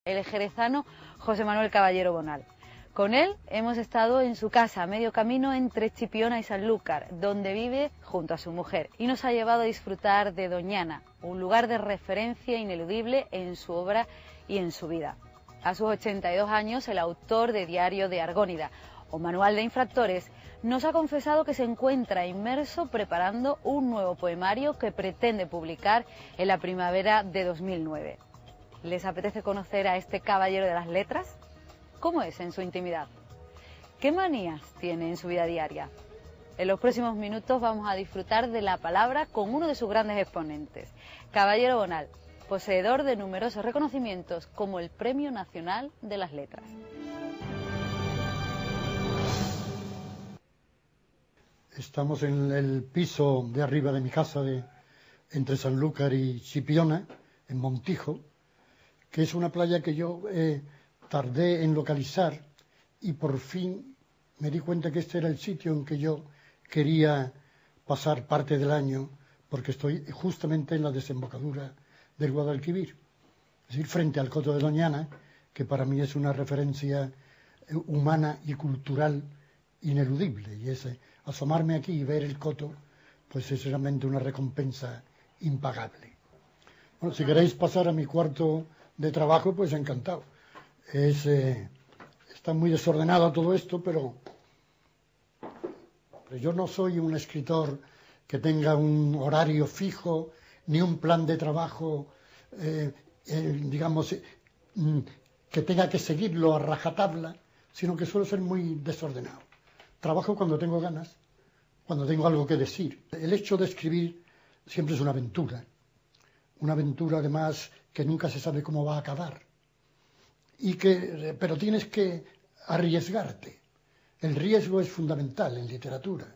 El jerezano José Manuel Caballero Bonal. Con él hemos estado en su casa, a medio camino entre Chipiona y Sanlúcar, donde vive junto a su mujer, y nos ha llevado a disfrutar de Doñana, un lugar de referencia ineludible en su obra y en su vida. A sus 82 años, el autor de Diario de Argónida o Manual de Infractores nos ha confesado que se encuentra inmerso preparando un nuevo poemario que pretende publicar en la primavera de 2009. ¿Les apetece conocer a este caballero de las letras? ¿Cómo es en su intimidad? ¿Qué manías tiene en su vida diaria? En los próximos minutos vamos a disfrutar de la palabra con uno de sus grandes exponentes, Caballero Bonal, poseedor de numerosos reconocimientos como el Premio Nacional de las Letras. Estamos en el piso de arriba de mi casa, entre Sanlúcar y Chipiona, en Montijo, que es una playa que yo tardé en localizar y por fin me di cuenta que este era el sitio en que yo quería pasar parte del año, porque estoy justamente en la desembocadura del Guadalquivir, es decir, frente al Coto de Doñana, que para mí es una referencia humana y cultural ineludible, y asomarme aquí y ver el Coto, pues es realmente una recompensa impagable. Bueno, si queréis pasar a mi cuarto de trabajo, pues encantado. Está muy desordenado todo esto, pero yo no soy un escritor que tenga un horario fijo, ni un plan de trabajo, digamos, que tenga que seguirlo a rajatabla, sino que suelo ser muy desordenado. Trabajo cuando tengo ganas, cuando tengo algo que decir. El hecho de escribir siempre es una aventura además que nunca se sabe cómo va a acabar, pero tienes que arriesgarte. El riesgo es fundamental en literatura.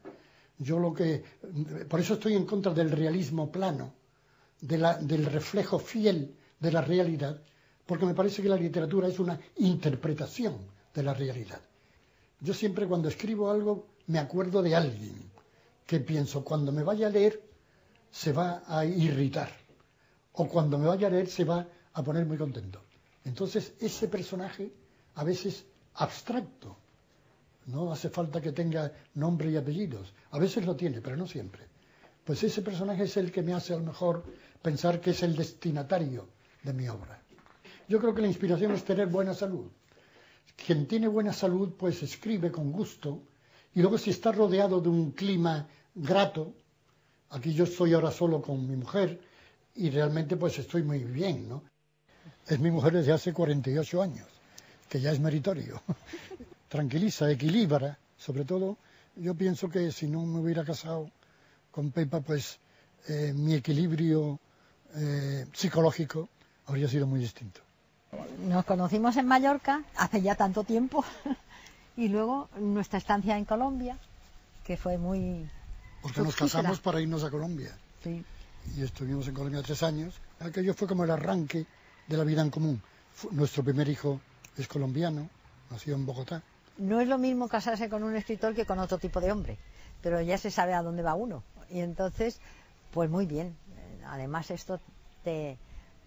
Por eso estoy en contra del realismo plano, del reflejo fiel de la realidad, porque me parece que la literatura es una interpretación de la realidad. Yo siempre cuando escribo algo me acuerdo de alguien que pienso, cuando me vaya a leer se va a irritar, o cuando me vaya a leer se va a poner muy contento. Entonces ese personaje, a veces abstracto, no hace falta que tenga nombre y apellidos, a veces lo tiene, pero no siempre, pues ese personaje es el que me hace a lo mejor pensar que es el destinatario de mi obra. Yo creo que la inspiración es tener buena salud. Quien tiene buena salud pues escribe con gusto, y luego si está rodeado de un clima grato, aquí yo estoy ahora solo con mi mujer y realmente pues estoy muy bien, ¿no? Es mi mujer desde hace 48 años, que ya es meritorio. Tranquiliza, equilibra, sobre todo yo pienso que si no me hubiera casado con Pepa, pues mi equilibrio psicológico habría sido muy distinto. Nos conocimos en Mallorca hace ya tanto tiempo y luego nuestra estancia en Colombia, que fue muy... Porque nos casamos para irnos a Colombia. Sí. Y estuvimos en Colombia 3 años. Aquello fue como el arranque de la vida en común. Nuestro primer hijo es colombiano, nació en Bogotá. No es lo mismo casarse con un escritor que con otro tipo de hombre, pero ya se sabe a dónde va uno. Y entonces, pues muy bien. Además esto te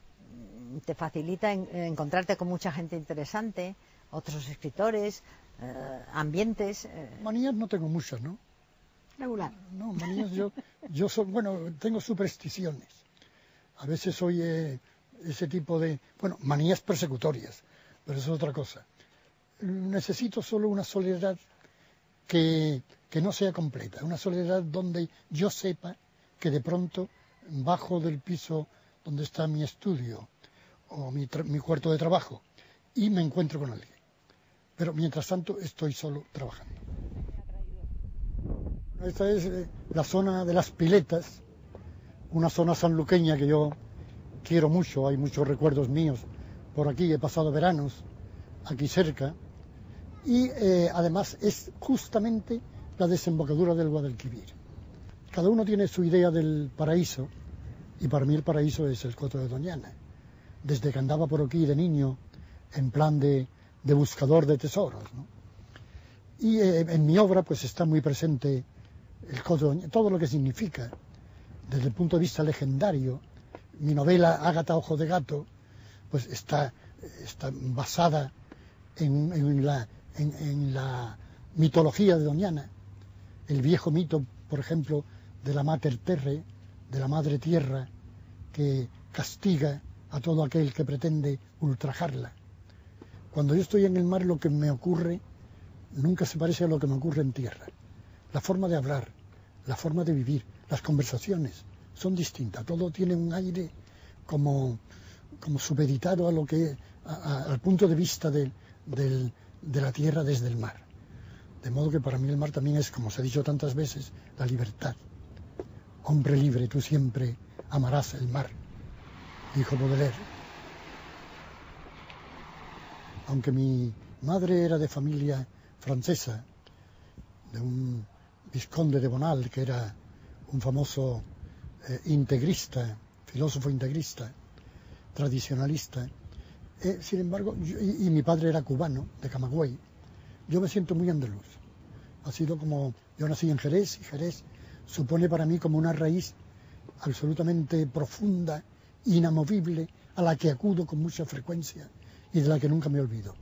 facilita encontrarte con mucha gente interesante, otros escritores, ambientes. Manías no tengo muchas, ¿no? Regular. No, manías yo soy, bueno, tengo supersticiones. A veces soy ese tipo de, manías persecutorias, pero eso es otra cosa. Necesito solo una soledad que no sea completa, una soledad donde yo sepa que de pronto bajo del piso donde está mi estudio o mi cuarto de trabajo y me encuentro con alguien. Pero mientras tanto estoy solo trabajando. Esta es la zona de las Piletas, una zona sanluqueña que yo quiero mucho, hay muchos recuerdos míos por aquí, he pasado veranos aquí cerca, y además es justamente la desembocadura del Guadalquivir. Cada uno tiene su idea del paraíso, y para mí el paraíso es el Coto de Doñana. Desde que andaba por aquí de niño, en plan de buscador de tesoros, ¿no? Y en mi obra pues está muy presente el Coto de Doñana, todo lo que significa, desde el punto de vista legendario. Mi novela Ágata Ojo de Gato, pues está está basada en la mitología de Doñana, el viejo mito, por ejemplo, de la Mater Terre, de la Madre Tierra, que castiga a todo aquel que pretende ultrajarla. Cuando yo estoy en el mar, lo que me ocurre nunca se parece a lo que me ocurre en tierra. La forma de hablar, la forma de vivir, las conversaciones son distintas. Todo tiene un aire como supeditado a lo que al punto de vista de la tierra desde el mar. De modo que para mí el mar también es, como se ha dicho tantas veces, la libertad. Hombre libre, tú siempre amarás el mar, dijo Baudelaire. Aunque mi madre era de familia francesa, de un vizconde de Bonald, que era un famoso integrista, filósofo integrista, tradicionalista, sin embargo, y mi padre era cubano, de Camagüey, yo me siento muy andaluz. Ha sido como, yo nací en Jerez, y Jerez supone para mí como una raíz absolutamente profunda, inamovible, a la que acudo con mucha frecuencia y de la que nunca me olvido.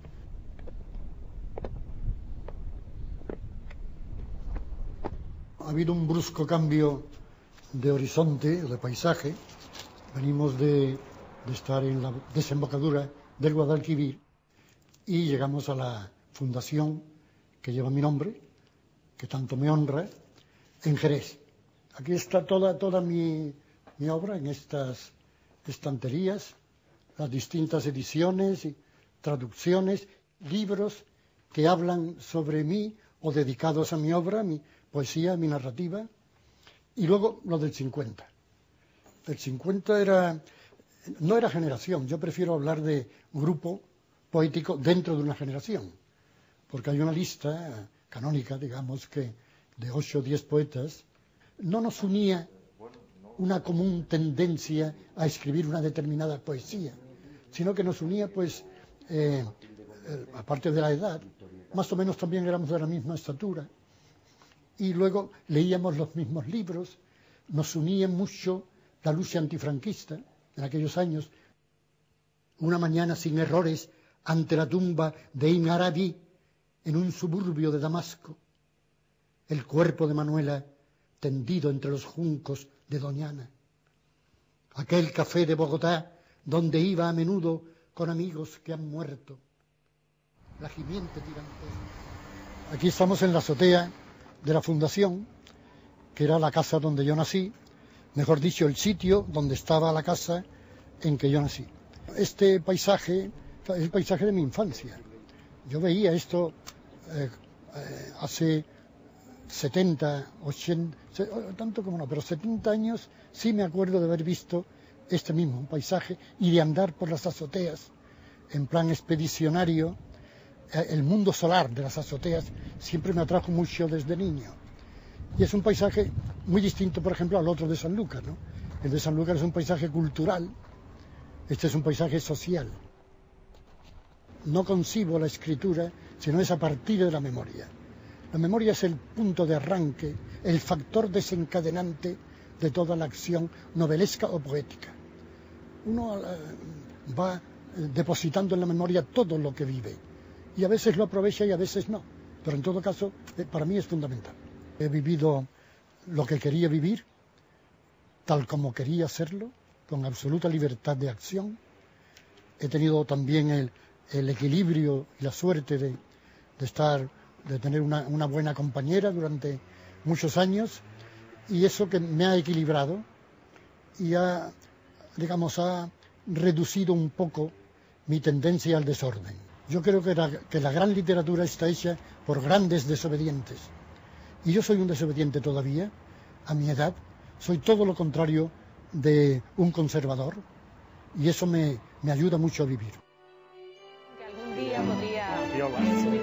Ha habido un brusco cambio de horizonte, de paisaje. Venimos de estar en la desembocadura del Guadalquivir y llegamos a la fundación que lleva mi nombre, que tanto me honra, en Jerez. Aquí está toda mi obra en estas estanterías, las distintas ediciones y traducciones, libros que hablan sobre mí o dedicados a mi obra, mi poesía, mi narrativa, y luego lo del 50. El 50 no era generación, yo prefiero hablar de grupo poético dentro de una generación, porque hay una lista canónica, digamos, que de 8 o 10 poetas. No nos unía una común tendencia a escribir una determinada poesía, sino que nos unía, pues, aparte de la edad, más o menos también éramos de la misma estatura, y luego leíamos los mismos libros. Nos unía mucho la lucha antifranquista en aquellos años. Una mañana sin errores ante la tumba de Ibn Arabi en un suburbio de Damasco, el cuerpo de Manuela tendido entre los juncos de Doñana. Aquel café de Bogotá donde iba a menudo con amigos que han muerto. La gimiente tirantez. Aquí estamos en la azotea de la fundación, que era la casa donde yo nací, mejor dicho, el sitio donde estaba la casa en que yo nací. Este paisaje es el paisaje de mi infancia. Yo veía esto hace 70, 80, tanto como no, pero 70 años sí me acuerdo de haber visto este mismo paisaje y de andar por las azoteas en plan expedicionario. El mundo solar de las azoteas siempre me atrajo mucho desde niño. Y es un paisaje muy distinto, por ejemplo, al otro de Sanlúcar, ¿no? El de Sanlúcar es un paisaje cultural, este es un paisaje social. No concibo la escritura, sino es a partir de la memoria. La memoria es el punto de arranque, el factor desencadenante de toda la acción novelesca o poética. Uno va depositando en la memoria todo lo que vive, y a veces lo aprovecha y a veces no, pero en todo caso para mí es fundamental. He vivido lo que quería vivir, tal como quería hacerlo, con absoluta libertad de acción. He tenido también el equilibrio y la suerte de tener una buena compañera durante muchos años, y eso que me ha equilibrado y ha reducido un poco mi tendencia al desorden. Yo creo que la gran literatura está hecha por grandes desobedientes. Y yo soy un desobediente todavía, a mi edad. Soy todo lo contrario de un conservador. Y eso me ayuda mucho a vivir. Que algún día podría